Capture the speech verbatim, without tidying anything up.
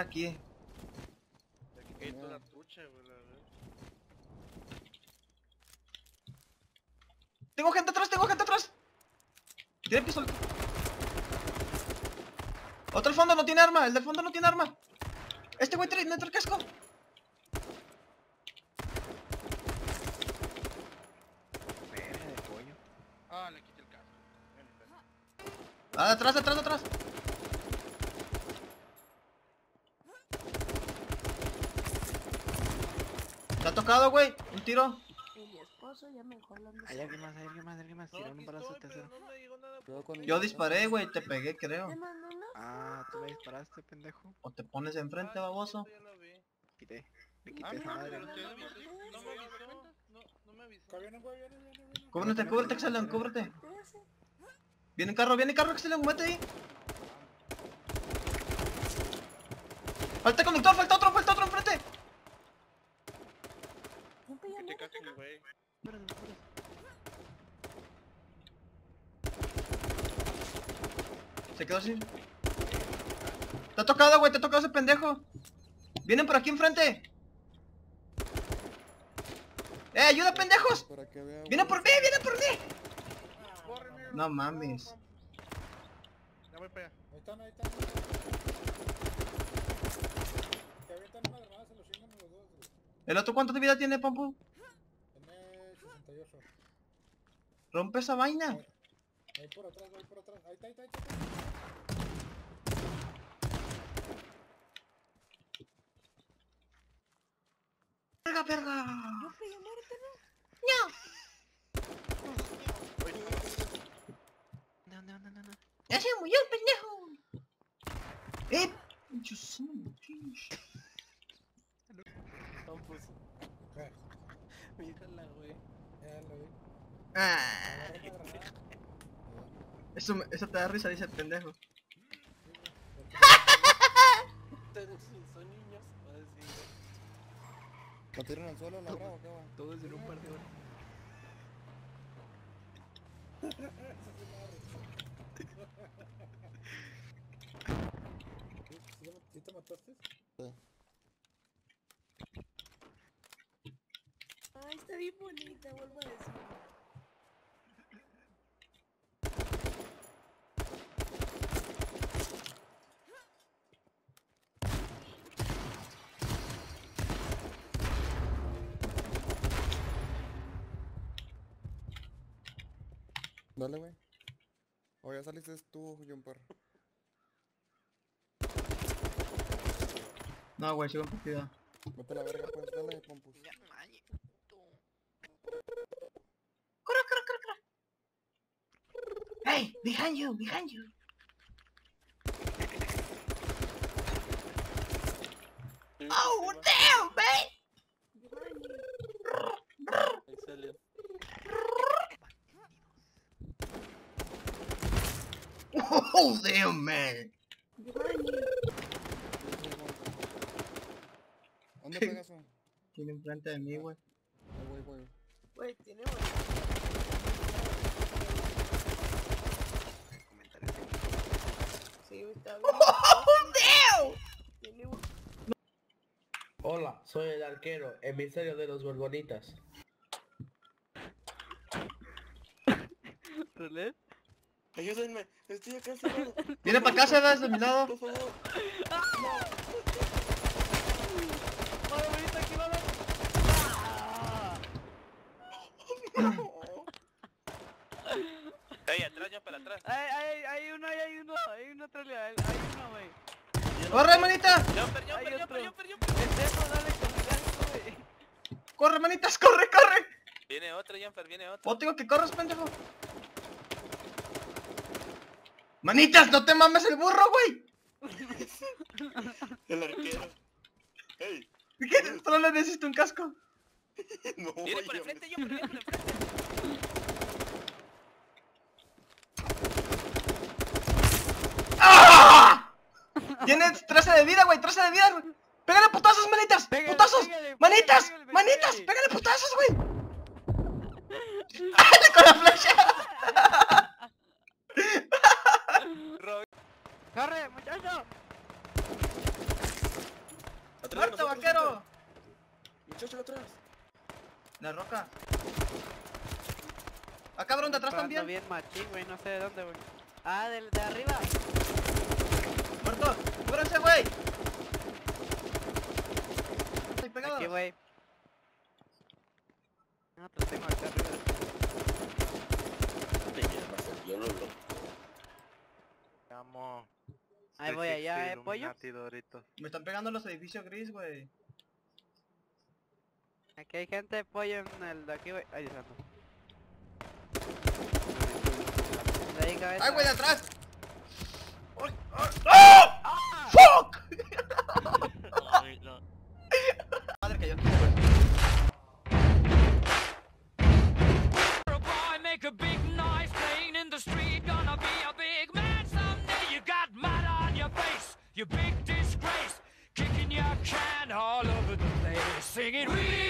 aquí. Aquí cae toda la trucha, güey, la verdad. Tengo gente atrás, tengo gente atrás. Tiene pistola. Otro al fondo no tiene arma, el del fondo no tiene arma. Este güey trae, no trae casco. Verga de pollo. Ah, le quité el casco. Ven, ven. Ah, atrás, atrás, atrás. Te ha tocado, güey. Un tiro. Y mi esposo ya mejor lo ando. Hay alguien más, hay alguien más, hay alguien más. No, Tiraron aquí un balazo estoy, pero tercero. no me llegó nada. Cuidado con- Yo disparé, güey. Te pegué, creo. ¿Te mando uno? Ah, tú me disparaste, pendejo. O te pones enfrente, Ah, baboso. ya lo vi. Quité. Le Ah, quité esa no, madre. pero no, usted no, no me no, avisó. no, No me avisó. No, no me avisó. Acá viene, güey, viene, viene, viene. Cúbrete, cúbrete, Excelen, cúbrete. ¿Qué hace? Viene carro, viene carro, Excelen, muévete ahí. Falta conector, falta otro, falta otro enfrente. Un Que te pillonero. cachen, güey. Se quedó así. Te ha tocado, güey, te ha tocado ese pendejo. Vienen por aquí enfrente. ¡Eh, ayuda, pendejos! Para que vea, ¡Vienen por güey. mí, vienen por mí! Corre, mira. No mames. Ya voy para allá. Ahí están, ahí están. Que avientan una granada, se los chingan los dos, güey. ¿El otro cuánto de vida tiene, Pompu? Tiene sesenta y ocho. Rompe esa vaina. Ahí, ahí por atrás, ahí por atrás. Ahí está, ahí está, ahí está. ¡Verga, verga! Un pillonero, perro. No, no, no, no, no. ¡Ya se murió el pendejo! ¡Eh! Pinche son, pinche. Vamos. Eh, Mírala, güey. ya lo vi. Ah, Agarra una granada. eso, me- eso te da risa, dice el pendejo. Ustedes son niños. Va a decir. ¿Lo tiran al suelo, la brava, qué va? Todos en un par de horas. ¿Sí, sí, sí te mataste? Ay, está bien bonita, vuelvo a decir. Dale, güey. O ya saliste tú, Jumper. No, güey, sigo en partida. Vete a la verga, pues, dale, Pompus. Ya, mañe. ¡Corre, corre, corre, corre! ¡Hey! Behind you, behind you. ¡Oh, damn, man! Ahí salió. ¡Oh, damn, man! ¿Dónde pegas un? Tiene enfrente de mí, güey. Ahí voy, voy. Güey, tiene bonito. Comentarios. Sí, está bien. ¡Oh, damn! Tiene un... Hola, soy el arquero, emisario de los Gorgonitas. ¿Relé? Ayúdenme, estoy acá cerrado, Viene para acá, se da desde mi lado. por favor. ¡Vale, bonita, aquí va la... Ahí, atrás, ya para atrás. Hay, hay, hay uno, hay uno, hay uno atrás, hay, hay uno, güey. ¡Corre, manita! Jumper, Hay jumper, otro. jumper, jumper, jumper. Pendejo, dale con gancho, güey. ¡Corre, manitas! ¡Corre, corre! Viene otro, jumper, viene otro. ¡Oh, te digo que corras, pendejo! ¡Manitas, no te mames el burro, güey! El arquero. Ey, ¿Qué? Solo le necesito un casco. no, Viene por yo enfrente, me- jumper, viene por enfrente. ¡Ah! Tienes trece de vida, güey, trece de vida. ¡Pégale putazos, manitas! Pégale, ¡Putazos! pégale, ¡Manitas! pégale, ¡Manitas! pégale. ¡Pégale putazos, güey! ¡Dale con la flecha! ¡Corre, muchacho! vaquero! Muchacho atrás. La roca. Ah, cabrón, de atrás Disparando también. bien machín, güey, no sé de dónde, güey. Ah, de, de arriba. Muerto. ¡Cúbranse, güey! Estoy pegado. Aquí, güey. No, te lo tengo acá arriba. Te llevas el diablo, loco. Llamo. Ahí voy allá, eh, pollo. Doritos. Me están pegando los edificios gris, güey. Aquí hay gente, pollo, en el de aquí, güey. Ahí está. De ahí, cabeza. ¡Ay, güey, de atrás! ¡Ay, ay! ¡Oh! ¡Fuck! Ay, no. Madre que yo. Make a big noise playing in the street. Gonna be a big man someday. You got mud on your face, you big disgrace. Kicking your can all over the place. Singing, we